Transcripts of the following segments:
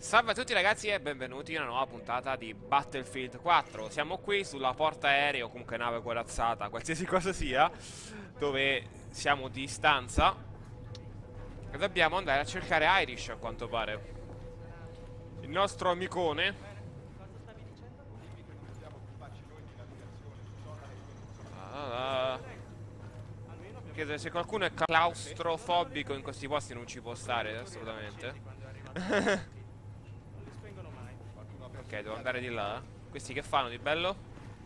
Salve a tutti ragazzi e benvenuti in una nuova puntata di Battlefield 4. Siamo qui sulla porta aereo o comunque nave corazzata, qualsiasi cosa sia, dove siamo di stanza e dobbiamo andare a cercare Irish, a quanto pare. Il nostro amicone. Chiedo se qualcuno è claustrofobico in questi posti, non ci può stare assolutamente. Ok, devo andare di là. Questi che fanno di bello?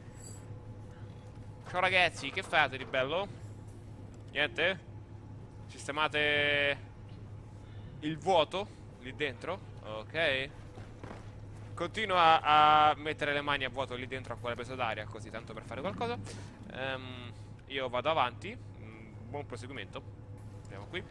Ciao ragazzi, che fate di bello? Niente? Sistemate il vuoto lì dentro? Ok. Continua a mettere le mani a vuoto lì dentro a quella presa d'aria, così tanto per fare qualcosa. Io vado avanti. Buon proseguimento. Andiamo qui.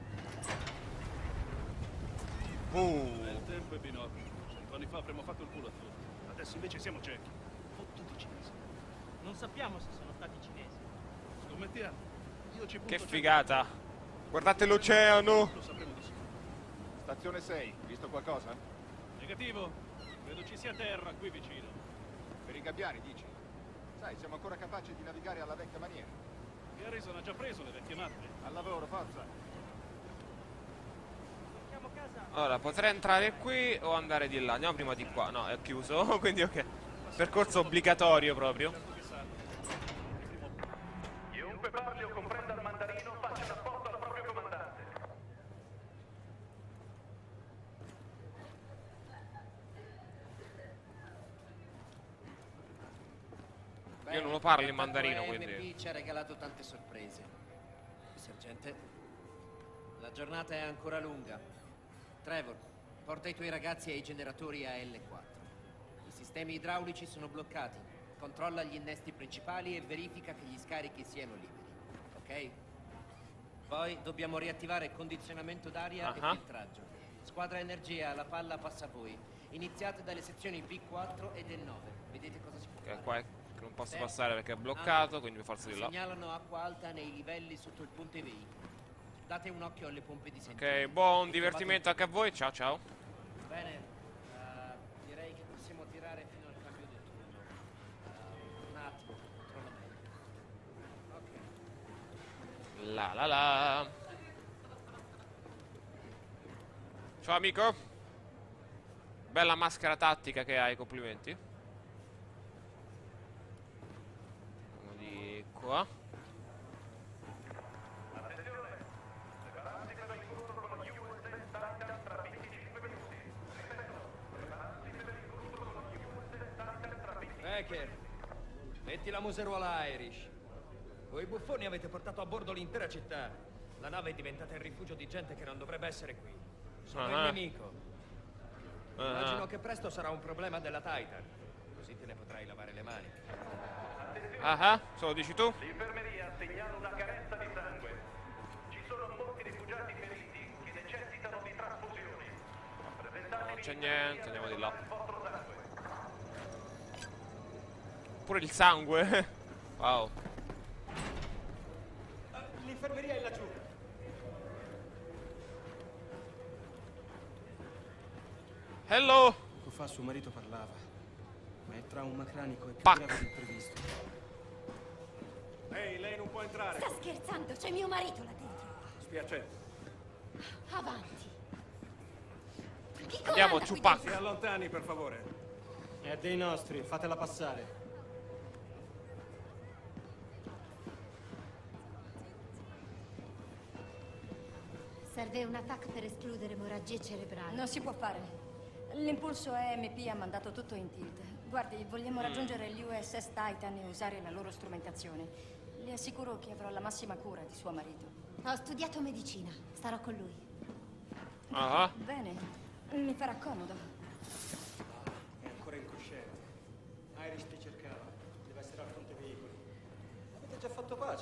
Bel tempo e binocoli. 100 anni fa avremmo fatto il culo a tutti. Adesso invece siamo ciechi. Fottuti cinesi. Non sappiamo se sono stati cinesi. Scommettiamo. Io ci punto Che 100 figata. euro. Guardate l'oceano. Lo sapremo di sicuro. Stazione 6, visto qualcosa? Negativo. Credo ci sia terra qui vicino. Per i gabbiani, dici? Sai, siamo ancora capaci di navigare alla vecchia maniera. Garrison ha già preso le vecchie mappe. Al lavoro, forza! Torniamo a casa. Allora, potrei entrare qui o andare di là? Andiamo prima di qua. No, è chiuso, quindi ok. Percorso obbligatorio proprio. Certo che sanno. Chiunque parli o comprenda il mandarino faccia un rapporto al proprio comandante. Io non lo parlo in mandarino, MP quindi. ci ha regalato tante sorprese. Sergente, la giornata è ancora lunga. Trevor, porta i tuoi ragazzi ai generatori AL4. I sistemi idraulici sono bloccati. Controlla gli innesti principali e verifica che gli scarichi siano liberi. Ok? Poi dobbiamo riattivare il condizionamento d'aria e filtraggio. Squadra energia, la palla passa a voi. Iniziate dalle sezioni B4 e del 9. Vedete cosa si può Che fare. qua che non posso passare perché è bloccato, quindi per forza di là. Segnalano acqua alta nei livelli sotto il ponte veicoli. Date un occhio alle pompe di sentire. Ok, buon divertimento anche a voi. Ciao ciao. Bene, direi che possiamo tirare fino al cambio del turno. Un attimo, controllo bene. Ok. La la la. Ciao amico. Bella maschera tattica che hai, complimenti. Andiamo di qua. Attenzione! Prepararsi per l'incontro con USS Titan tra 25 minuti. Ripeto, prepararsi per l'incontro con USS Titan tra 25 minuti. Becker, metti la museruola Irish. Voi buffoni avete portato a bordo l'intera città. La nave è diventata il rifugio di gente che non dovrebbe essere qui. Sono il nemico. Immagino che presto sarà un problema della Titan. Così te ne potrai lavare le mani. Solo dici tu? L'infermeria segnala una carenza di sangue. Ci sono molti rifugiati feriti che necessitano di trasfusioni. Presentatevi Non c'è in niente, fermeria andiamo di per là. donare il vostro sangue. Pure il sangue. Wow. L'infermeria è laggiù. Hello. Poco fa suo marito parlava, ma il trauma cranico è più Pac. grave del previsto. Ehi, lei non può entrare. Sta scherzando, c'è mio marito là dentro. Spiacente. Avanti. Chi Andiamo, comanda qui Ciupac. Si allontani, per favore. È dei nostri, fatela passare. Serve un attacco per escludere emorragie cerebrali. Non si può fare. L'impulso EMP ha mandato tutto in tilt. Guardi, vogliamo raggiungere l'USS Titan e usare la loro strumentazione. Le assicuro che avrò la massima cura di suo marito. Ho studiato medicina, starò con lui. Bene, mi farà comodo. È ancora incosciente. Irish ti cercava, deve essere al fronte veicoli. Avete già fatto pace?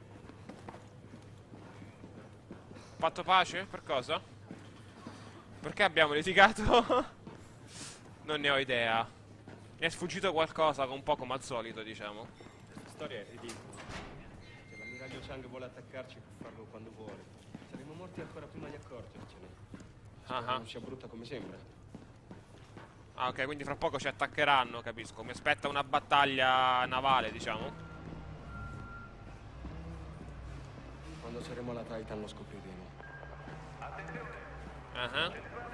Fatto pace? Per cosa? Perché abbiamo litigato? Non ne ho idea. Mi è sfuggito qualcosa, un po' come al solito, diciamo. Questa storia è ridicola. Se l'ammiraglio Chang vuole attaccarci può farlo quando vuole. Saremo morti ancora prima di accorgercene. Spero non sia brutta come sembra. Ah, ok, quindi fra poco ci attaccheranno, capisco. Mi aspetta una battaglia navale, diciamo. Quando saremo alla Titan lo scopriremo. Ah.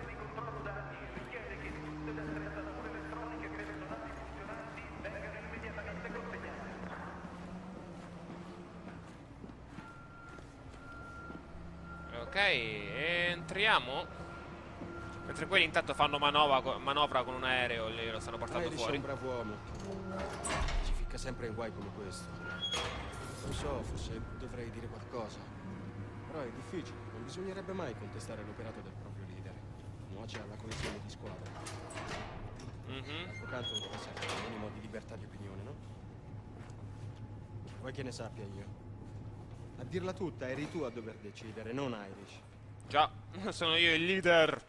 Ok, entriamo. Mentre quelli intanto fanno manovra con un aereo, lì lo stanno portando Irish è fuori. un bravo uomo. Ci ficca sempre in guai come questo. Non so, forse dovrei dire qualcosa. Però è difficile, non bisognerebbe mai contestare l'operato del proprio leader. Nuoce alla coesione di squadra. D'altro canto deve essere un minimo di libertà di opinione, no? Vuoi che ne sappia io? A dirla tutta, eri tu a dover decidere, non Irish. Già, sono io il leader.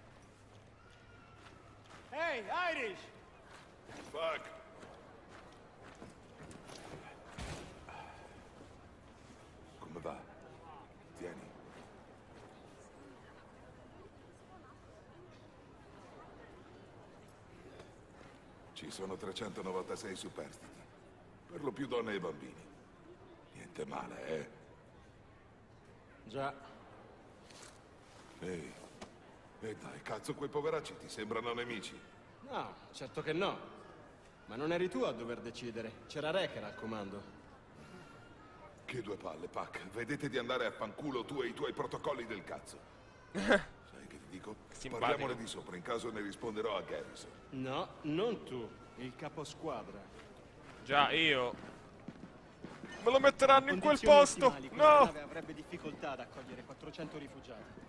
Ehi, Irish! Fuck. Come va? Tieni. Ci sono 396 superstiti. Per lo più donne e bambini. Niente male, eh? Già. Ehi. E dai, cazzo, quei poveracci ti sembrano nemici. No, certo che no. Ma non eri tu a dover decidere. C'era Wrecker al comando. Che due palle, Pac. Vedete di andare a fanculo tu e i tuoi protocolli del cazzo. Sai che ti dico? Simpatico. Parliamone di sopra, in caso ne risponderò a Garrison. No, non tu. Il caposquadra. Già, io. Me lo metteranno in quel Condizioni posto. ottimali, questa No! nave avrebbe difficoltà ad accogliere 400 rifugiati.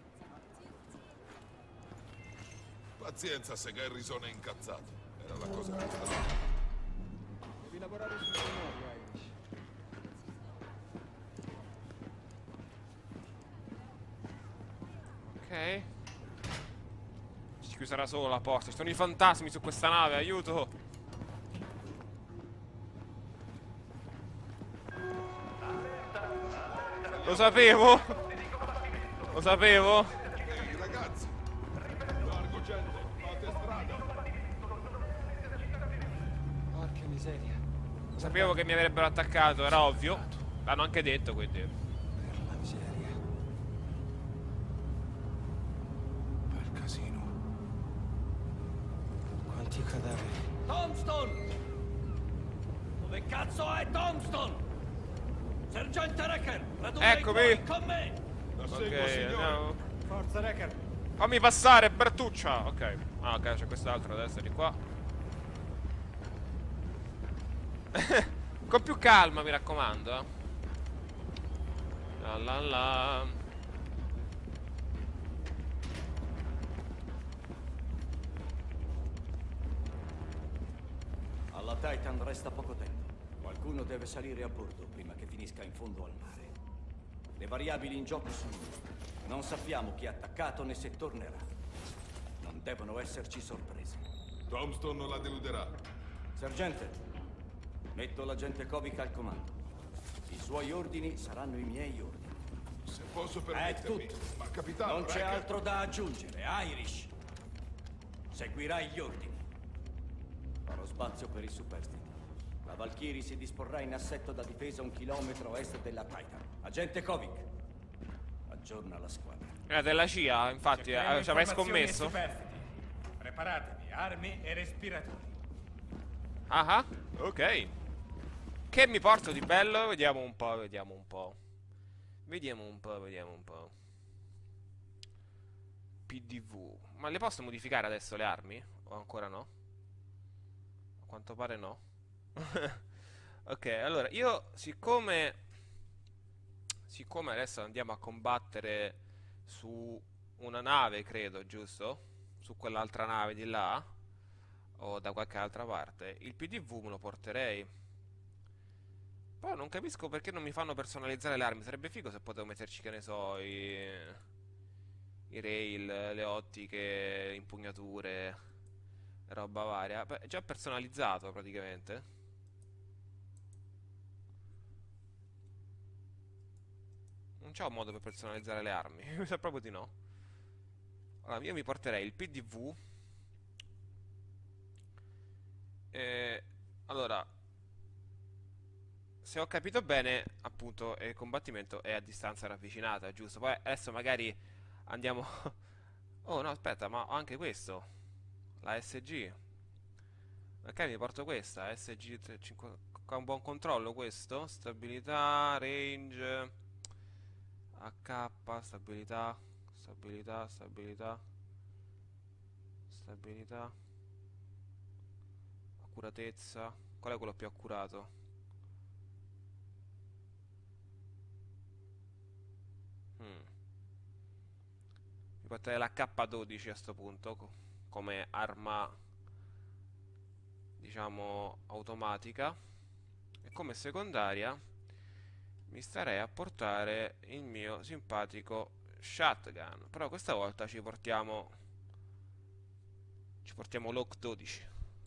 Pazienza se Garrison è incazzato. Era la cosa giusta. Devi lavorare sul tuo modo, Irish. Ok. Si chiuderà solo la porta. Ci sono i fantasmi su questa nave, aiuto! Lo sapevo! Lo sapevo! Ehi, ragazzi! Largo gente, fate strada! Porca miseria. Lo sapevo che mi avrebbero attaccato, era ovvio. L'hanno anche detto, quindi. Per la miseria. Bel casino. Quanti cadaveri. Tombstone! Dove cazzo è Tombstone? Sergente Wrecker, radunai Eccomi. fuori con me! La seguo, Ok, signore. andiamo. Forza, Wrecker. Fammi passare, Bertuccia! Ok. Ah, ok, c'è quest'altro adesso di qua. Con più calma, mi raccomando, eh. La la la. Alla Titan resta poco tempo. Qualcuno deve salire a bordo prima che finisca in fondo al mare. Le variabili in gioco sono non sappiamo chi ha attaccato né se tornerà. Non devono esserci sorprese. Tombstone non la deluderà. Sergente, metto l'agente Kovic al comando. I suoi ordini saranno i miei ordini. Se posso È permettermi. tutto. Ma capitano, Non c'è Wrecker- altro da aggiungere, Irish. Seguirai gli ordini. Farò spazio per i superstiti. La Valkyrie si disporrà in assetto da difesa 1 chilometro a est della Titan. Agente Kovic, aggiorna la squadra. Della CIA, infatti, ci avrei scommesso. Preparatevi, armi e respiratori. Ah, ah, ok. Che mi porto di bello? Vediamo un po', vediamo un po'. Vediamo un po', vediamo un po'. PDV. Ma le posso modificare adesso le armi? O ancora no? A quanto pare no. Ok, allora, io siccome adesso andiamo a combattere su una nave, credo, giusto? Su quell'altra nave di là o da qualche altra parte, il PDV me lo porterei. Però non capisco perché non mi fanno personalizzare le armi. Sarebbe figo se potevo metterci, che ne so, i rail, le ottiche, impugnature, roba varia. Beh, è già personalizzato praticamente. Non c'è un modo per personalizzare le armi. Mi sa proprio di no. Allora, io mi porterei il PDV. Allora, se ho capito bene, appunto, il combattimento è a distanza ravvicinata, giusto? Poi adesso magari andiamo... Oh no, aspetta, ma ho anche questo. La SG. Ok, mi porto questa. SG 5... Qua un buon controllo questo. Stabilità, range. AK, stabilità. Stabilità, stabilità. Stabilità. Accuratezza. Qual è quello più accurato? Mi porterei la K12 a sto punto come arma, diciamo, automatica. E come secondaria mi starei a portare il mio simpatico shotgun. Però questa volta ci portiamo l'Oak 12.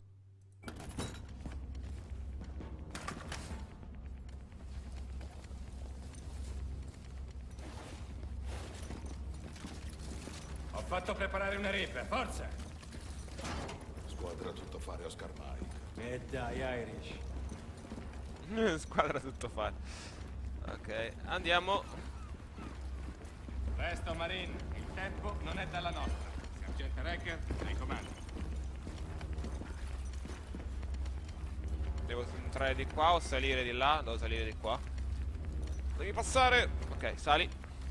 Ho fatto preparare una rip, forza! Squadra tutto fare Oscar Mike. E dai, Irish. Squadra tutto fare. Ok, andiamo. Presto, Marine, il tempo non è dalla nostra. Sergente Recker, nei comandi. Devo entrare di qua o salire di là? Devo salire di qua. Devi passare. Ok, sali.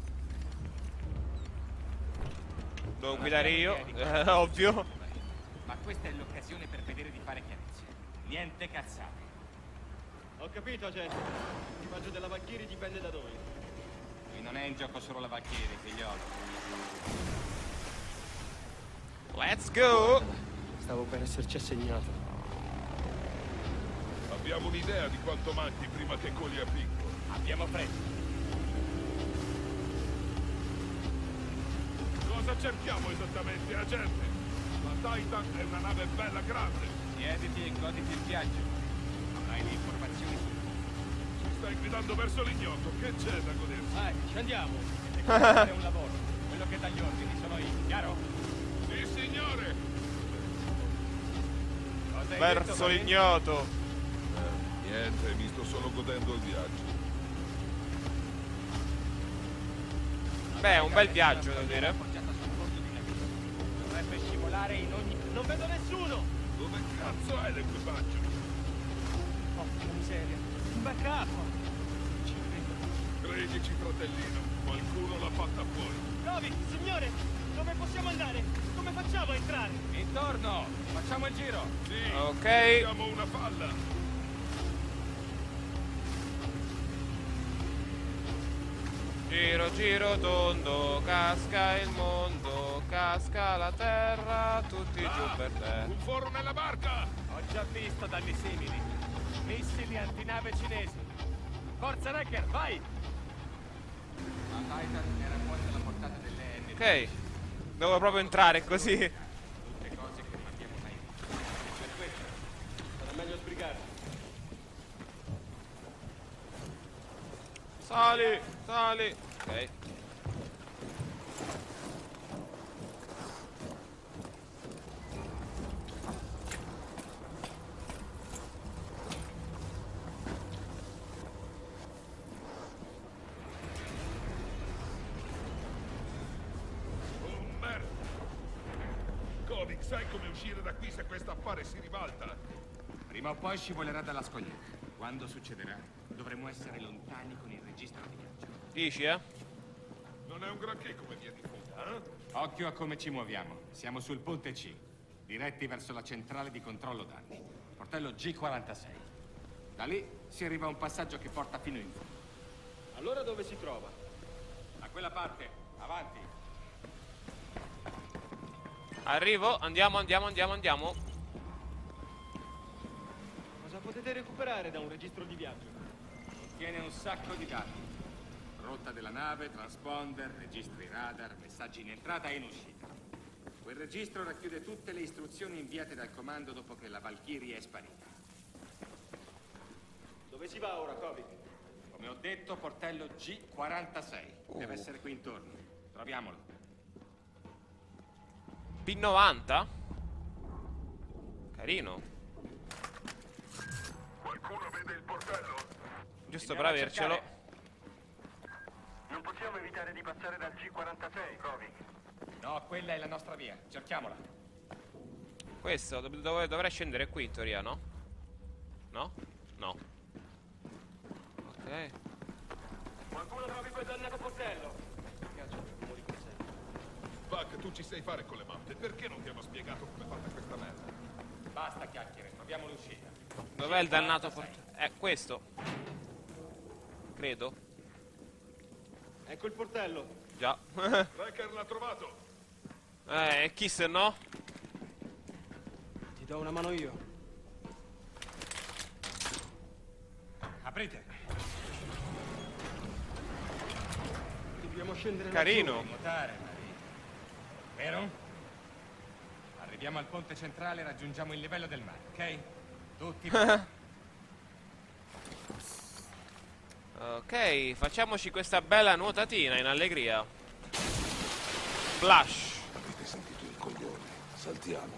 Devo guidare io, ovvio. Ma questa è l'occasione per vedere di fare chiarezza. Niente cazzate. Ho capito, agente. L'equipaggio della Valkyrie dipende da noi. Qui non è in gioco solo la Valkyrie, figliolo. Let's go! Stavo per esserci assegnato. Abbiamo un'idea di quanto manchi prima che coli a picco. Abbiamo fretta. Cosa cerchiamo esattamente, agente? La Titan è una nave bella grande. Siediti e goditi il viaggio. Avrai le informazioni su. Ci stai guidando verso l'ignoto. Che c'è da godersi? Vai, ci andiamo. Siete qui a fare un lavoro. Quello che dà gli ordini sono io, chiaro? Sì, signore! Cosa hai detto, Verso Marine? l'ignoto. Niente, mi sto solo godendo il viaggio. Beh, è un bel viaggio, devo dire. Appoggiata sul bordo di navigo. Dovrebbe scivolare in ogni... Non vedo nessuno! Dove cazzo è l'equipaggio? Porca miseria. Un backup! Ci credo. Credici, fratellino, qualcuno l'ha fatta fuori. Roby, signore! Dove possiamo andare? Come facciamo a entrare? Intorno! Facciamo il giro! Sì, Ok. siamo una falla. Giro, giro, tondo, casca il mondo, casca la terra, tutti giù per te. Un foro nella barca! Ho già visto danni simili. Missili antinave cinesi. Forza Recker, vai! La Titan era fuori dalla portata delle N. Ok, devo proprio entrare così. Tutte cose che non abbiamo mai visto. Per questo Sarà meglio sbrigarsi. Sali, sali. Ok. Oh, merda! Kovic, sai come uscire da qui se questo affare si ribalta? prima o poi scivolerà dalla scogliera. Quando succederà, dovremo essere lontani con il registro di viaggio. Dici, eh? Non è un granché come via di fuga, eh? Occhio a come ci muoviamo. Siamo sul ponte C, diretti verso la centrale di controllo danni. Portello G46. Da lì si arriva a un passaggio che porta fino in fondo. Allora dove si trova? Da quella parte, avanti. Arrivo, andiamo, andiamo, andiamo, andiamo. Cosa potete recuperare da un registro di viaggio? Contiene un sacco di dati. Rotta della nave, transponder, registri radar, messaggi in entrata e in uscita. Quel registro racchiude tutte le istruzioni inviate dal comando dopo che la Valkyrie è sparita. Dove si va ora, Kovic? Come ho detto, portello G46. Deve essere qui intorno. Troviamolo. P90? Carino. Qualcuno vede il portello? Giusto per avercelo. Non possiamo evitare di passare dal G46, provi. No, quella è la nostra via. Cerchiamola. Questo dovrei scendere qui in teoria, no? No? No. Ok. Qualcuno trovi quel dannato portello? Buck, tu ci sai fare con le mappe. Perché non ti hanno spiegato come è fatta questa merda? Basta chiacchiere, troviamo l'uscita. Dov'è il dannato portello? Questo. Credo. Ecco il portello. Già. Wrecker l'ha trovato. Chi se no? Ti do una mano io. Aprite. Dobbiamo scendere Carino. laggiù. Nuotare, Maria. Vero? Arriviamo al ponte centrale e raggiungiamo il livello del mare, ok? Tutti. Ok, facciamoci questa bella nuotatina in allegria. Splash. Avete sentito il coglione? Saltiamo.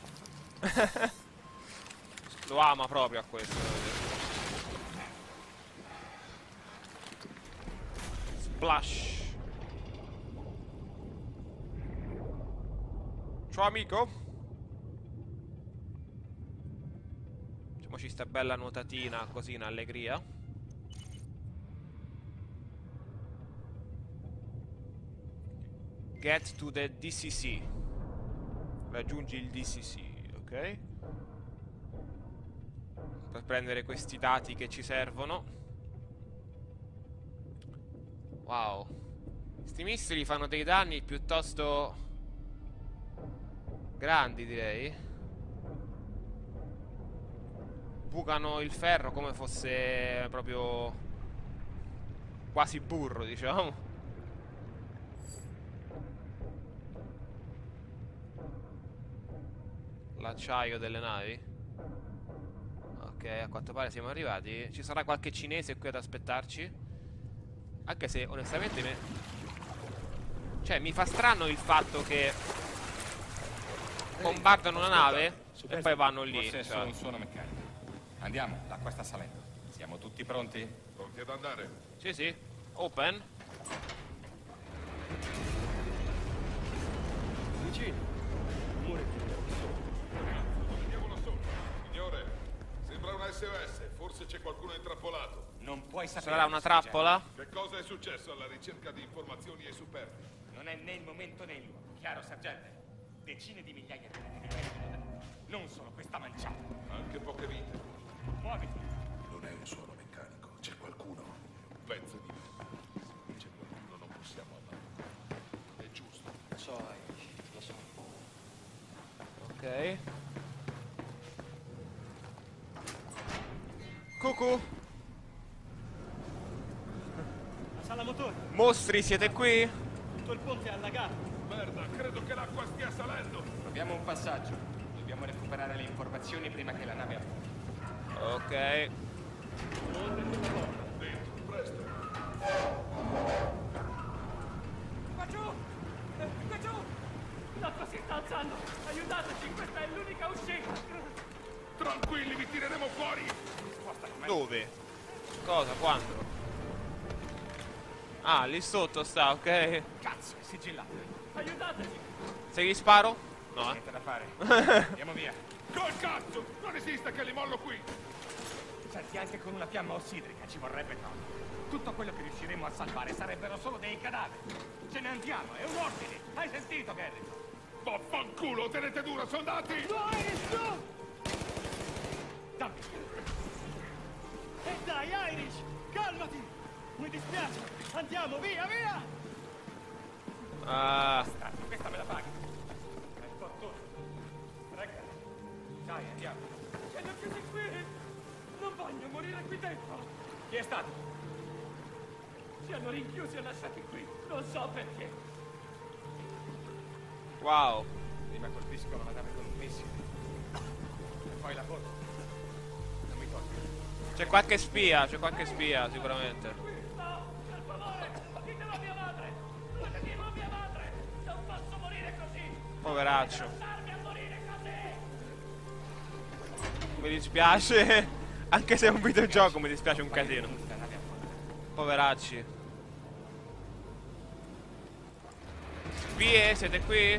Lo ama proprio a questo. Splash. Ciao amico. Facciamoci sta bella nuotatina così in allegria. Get to the DCC. Raggiungi il DCC, ok? Per prendere questi dati che ci servono. Wow. Questi missili fanno dei danni piuttosto grandi, direi. Bucano il ferro come fosse proprio quasi burro, diciamo. L'acciaio delle navi. Ok, a quanto pare siamo arrivati. Ci sarà qualche cinese qui ad aspettarci. Anche se onestamente cioè mi fa strano il fatto che bombardano una nave e poi vanno lì. Forse è solo un suono meccanico. Andiamo, l'acqua sta salendo. Siamo tutti pronti? Pronti ad andare? Sì, sì. Open. Vicino. Muro Vediamolo solo. Signore, sembra una SOS. Forse c'è qualcuno intrappolato. Non puoi sapere. Sarà una trappola? Che cosa è successo alla ricerca di informazioni ai superstiti? Non è né il momento né il luogo. Chiaro, sergente? Decine di migliaia di vite divengono non solo questa manciata. Anche poche vite. Muoviti. Non è un suono meccanico. C'è qualcuno. Un pezzo di me. Se c'è qualcuno non possiamo andare. È giusto. Lo so, lo so. Ok. Cucù. La sala motori. Mostri, siete qui? Tutto il ponte è allagato. Merda, credo che l'acqua stia salendo. Troviamo un passaggio. Dobbiamo recuperare le informazioni prima che la nave affondi. Ok. Dentro, presto. Qua giù! Qua giù! L'acqua si sta alzando! Aiutateci, questa è l'unica uscita! Tranquilli, vi tireremo fuori. Dove? Cosa? Quando? Ah, lì sotto sta, ok. Cazzo, è sigillato. Aiutateci! Se gli sparo? No, Niente da fare. Andiamo via. Col cazzo! Non esiste che li mollo qui. Senti, anche con una fiamma ossidrica ci vorrebbe tanto. Tutto quello che riusciremo a salvare sarebbero solo dei cadaveri. Ce ne andiamo, è un ordine. Hai sentito, Gary? Vaffanculo, tenete duro, soldati! Dammi. E dai, Irish! Calmati! Mi dispiace! Andiamo, via, via! Bastardo, questa me la paghi. È tutto. Regga. Dai, andiamo. Ce li ho chiusi qui! Non voglio morire qui dentro! Chi è stato? Ci hanno rinchiusi e lasciati qui! Non so perché! wow. Prima colpiscono la nave con un missile. E poi la foto. Non mi tocca. C'è qualche spia sicuramente. No! Per favore! Ditelo a mia madre! Dovete dirlo a mia madre! Non posso morire così! Poveraccio. Lasciarmi a morire così! Mi dispiace. Anche se è un videogioco mi dispiace un casino. Poveracci. Spie, siete qui?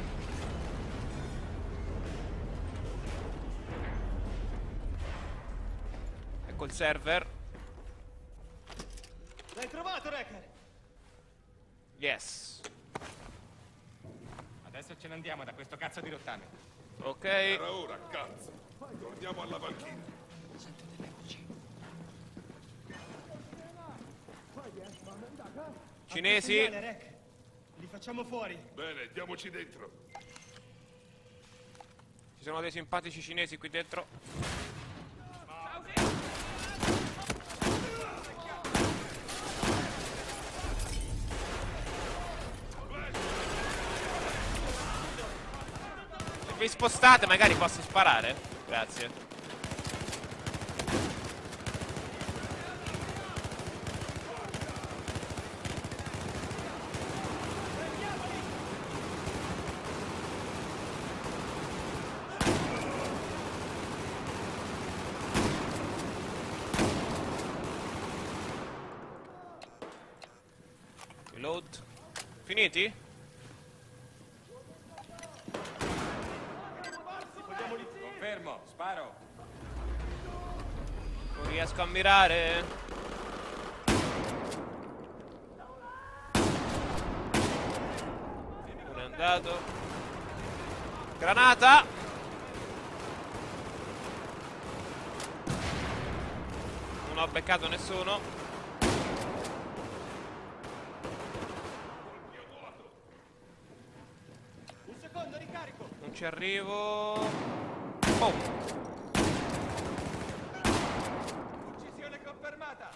Ecco il server. L'hai trovato, Wrecker? Yes. Adesso ce ne andiamo da questo cazzo di rottame. Ok. Era ora, cazzo. Torniamo alla Valkyrie. Sento delle voci. Cinesi. Li facciamo fuori. Bene, diamoci dentro. Ci sono dei simpatici cinesi qui dentro. Se vi spostate magari posso sparare? Grazie. Reload. Finiti? Confermo, sparo. Non riesco a mirare. Uno è andato. Granata. Non ho beccato nessuno. Un secondo, ricarico. Non ci arrivo. Oh. Uccisione confermata.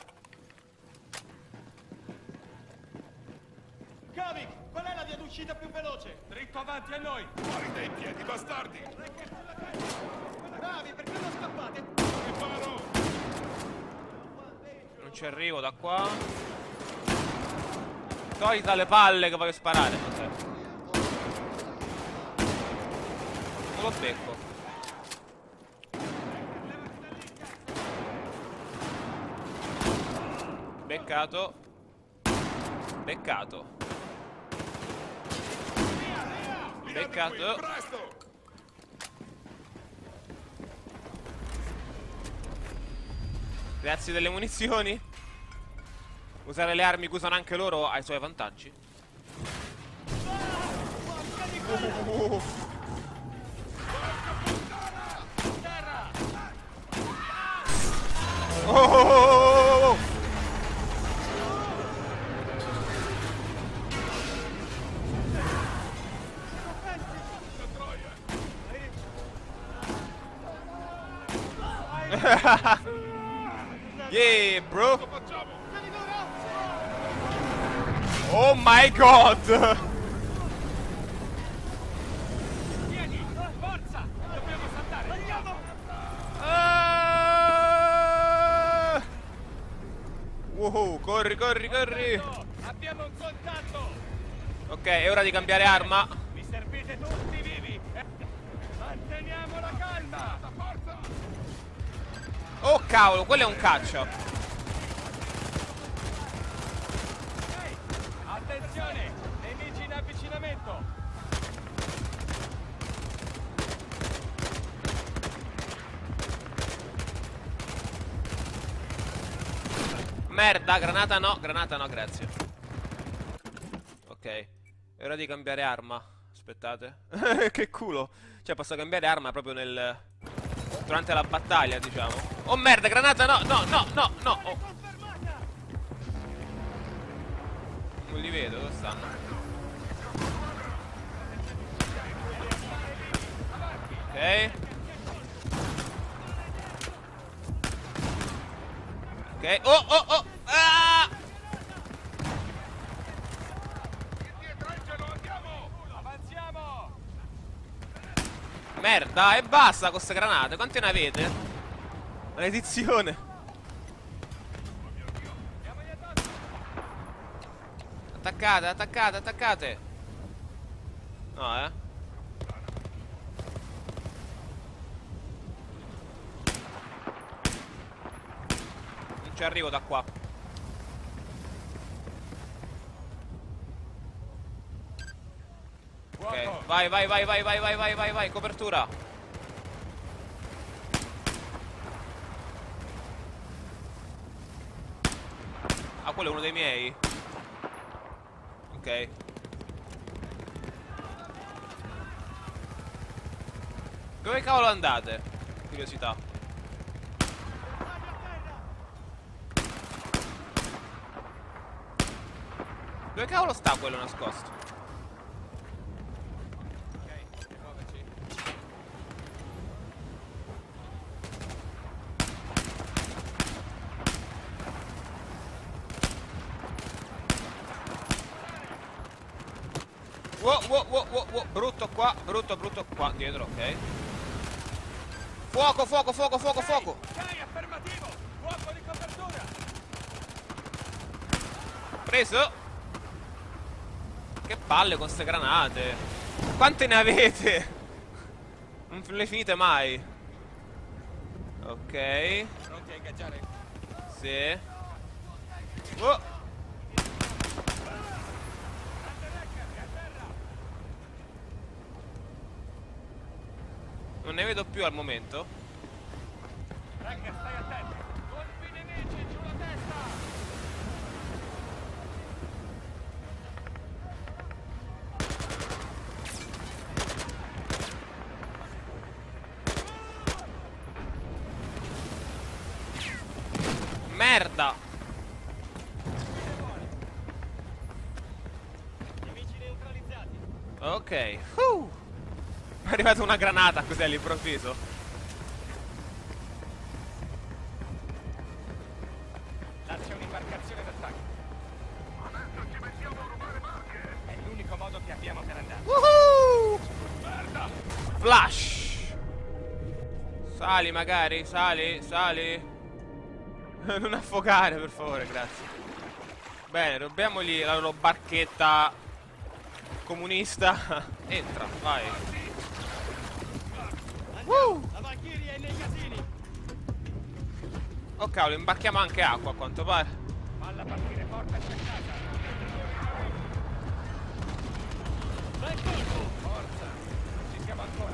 Kavik, qual è la via d'uscita più veloce? Dritto avanti a noi. Fuori dai piedi, bastardi! Bravi, perché non scappate? Riparo! Non ci arrivo da qua. Togli dalle palle che voglio sparare. Vabbè. Non lo becco. Beccato. Beccato. Beccato. Presto! Grazie delle munizioni. Usare le armi che usano anche loro ha i suoi vantaggi. Oh! Yeah, bro. Oh my god. Vieni, forza! Dobbiamo saltare. Andiamo! Wow, corri, corri, corri. Abbiamo un contatto. Ok, è ora di cambiare arma. Mi servite tutti vivi. Manteniamo la calma. Forza! Oh cavolo, quello è un caccia. Ehi, attenzione, nemici in avvicinamento. Merda, granata no, grazie. Ok, è ora di cambiare arma. Aspettate. Che culo. Cioè, posso cambiare arma proprio nel... durante la battaglia, diciamo. Oh merda, granata no. Oh. Non li vedo, dove stanno? Ok. Ok, oh! Ah! Avanziamo! Merda, e basta con queste granate. Quante ne avete? Maledizione. Attaccate, attaccate, attaccate. No, ci arrivo da qua. Ok, vai, vai, vai, vai, vai, vai, vai, vai, vai, copertura. Ah, quello è uno dei miei. Ok. Dove cavolo andate? Curiosità. Dove cavolo sta quello nascosto? Ok, muoverci. Wow, wow, wow, wow, wow. Brutto qua, brutto qua, dietro, ok. Fuoco, fuoco, fuoco, fuoco, fuoco. Ok, affermativo. Fuoco di copertura. Preso. Che palle con ste granate. Quante ne avete? Non le finite mai. Ok. Pronti a ingaggiare? Sì. Oh. Non ne vedo più al momento. Recker, stai attento. Colpi nemici, giù la testa. Merda. Nemici neutralizzati. Ok. È arrivata una granata così all'improvviso. Là c'è un'imbarcazione d'attacco. Adesso ci mettiamo a rubare barche! È l'unico modo che abbiamo per andare. Woohoo! Merda! Flash. Sali magari, sali, sali. Non affogare per favore, grazie. Bene, rubiamogli la loro barchetta comunista. Entra, vai. La Valkyrie è nei casini. Oh cavolo, imbarchiamo anche acqua a quanto pare. Falla partire forte e cercata. Vai colpo! Forza! Ci siamo ancora.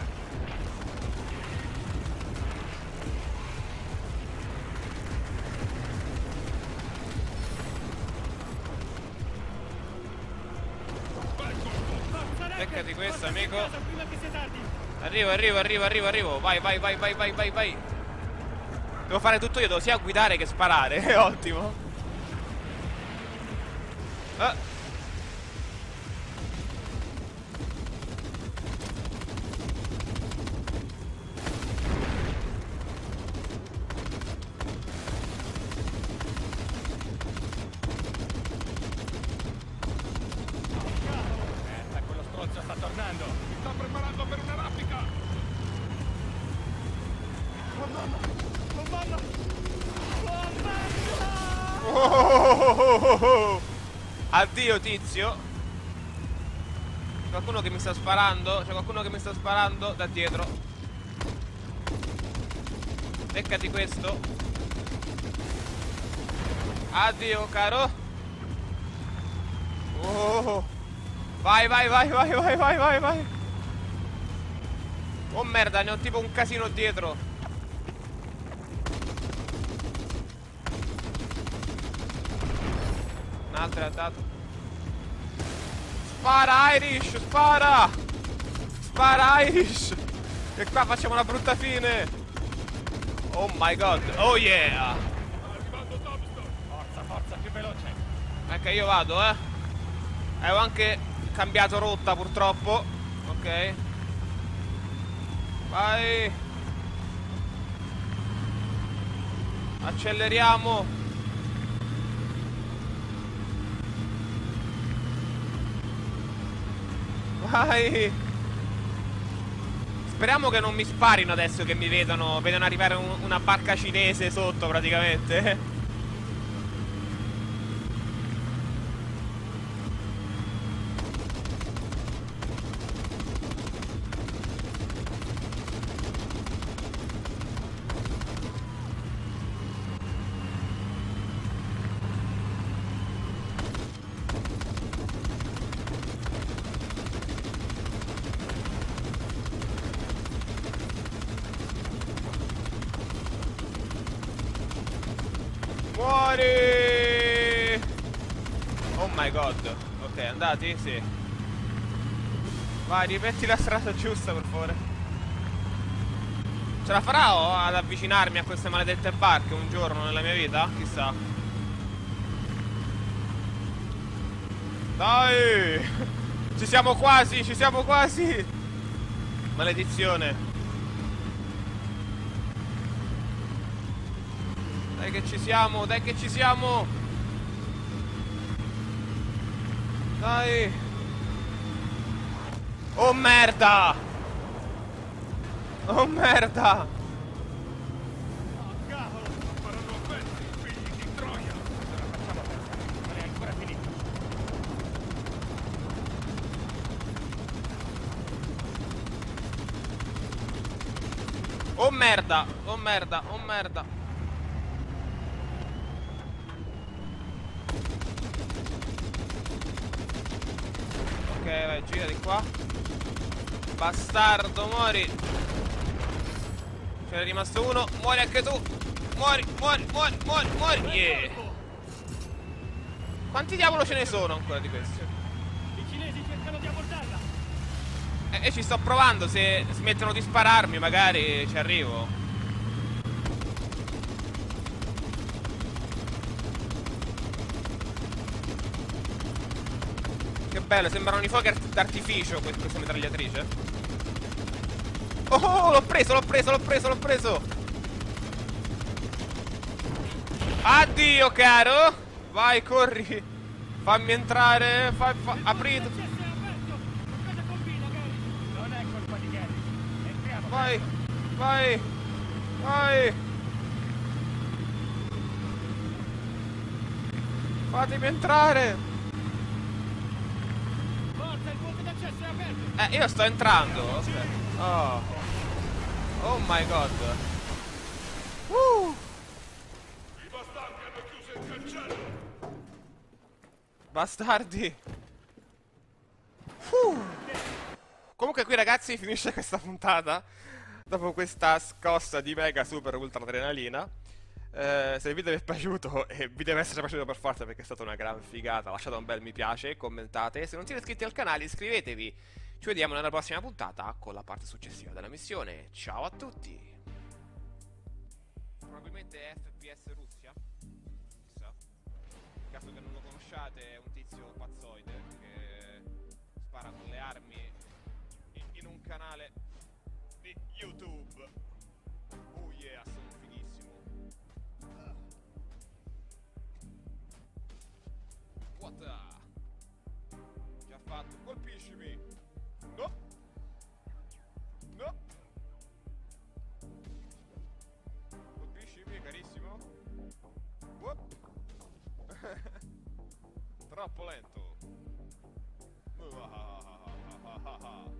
Beccati questo, amico. Prima che sia tardi. Arrivo, arrivo, arrivo, arrivo, arrivo. Vai, vai, vai, vai, vai, vai, vai. Devo fare tutto io, devo sia guidare che sparare. È ottimo. Quello stronzo sta tornando. Mi sta preparando per una raffica! Addio tizio. C'è qualcuno che mi sta sparando. C'è qualcuno che mi sta sparando da dietro. Beccati questo. Addio caro. Oh. Vai vai vai vai vai vai vai vai. Oh merda, ne ho tipo un casino dietro. Un altro è dato. Spara Irish, spara. Spara Irish. E qua facciamo una brutta fine. Oh my god, oh yeah. Forza, forza, più veloce. Ecco, io vado, Avevo anche cambiato rotta purtroppo. Ok. Vai. Acceleriamo. Vai. Speriamo che non mi sparino adesso che mi vedono arrivare una barca cinese sotto praticamente. Muori! Oh my god. Ok, andati? Sì. Vai, rimetti la strada giusta, per favore. Ce la farò ad avvicinarmi a queste maledette barche un giorno nella mia vita? Chissà. Dai! Ci siamo quasi, ci siamo quasi! Maledizione. Dai che ci siamo, dai che ci siamo! Dai! Oh merda! Oh merda! Oh cavolo! Faranno a pezzi, figli di Troia! Ce la facciamo adesso, non è ancora finita. Oh merda! Oh merda! Oh merda! Ok, vai, gira di qua. Bastardo, muori. Ce n'è rimasto uno. Muori anche tu. Muori, muori, muori, muori, muori. Yeah. Quanti diavolo ce ne sono ancora di questi? I cinesi cercano di abbordarla. E ci sto provando. Se smettono di spararmi magari ci arrivo. Che bello, sembrano i fuochi d'artificio questa mitragliatrice. Oh, l'ho preso, l'ho preso, l'ho preso, l'ho preso. Addio, caro. Vai, corri. Fammi entrare. Aprite. Cosa combina, Gary? Non è colpa di Gary. Entriamo. Vai, vai, vai. Fatemi entrare. Forza, il punto d'accesso è aperto. Io sto entrando. Aspetta. Oh. Oh my god. I bastardi hanno chiuso il cancello! Bastardi. Comunque qui ragazzi finisce questa puntata. Dopo questa scossa di mega super ultra adrenalina. Se il video vi è piaciuto, e vi deve essere piaciuto per forza perché è stata una gran figata, lasciate un bel mi piace, commentate. Se non siete iscritti al canale iscrivetevi. Ci vediamo nella prossima puntata con la parte successiva della missione. Ciao a tutti. Probabilmente FPS Russia. Chissà. In caso che non lo conosciate, è un tizio pazzoide che spara con le armi in un canale di YouTube. Oh yeah, sono fighissimo. What the? Già fatto, colpiscimi. No. No. Colpiscimi, carissimo. Troppo lento.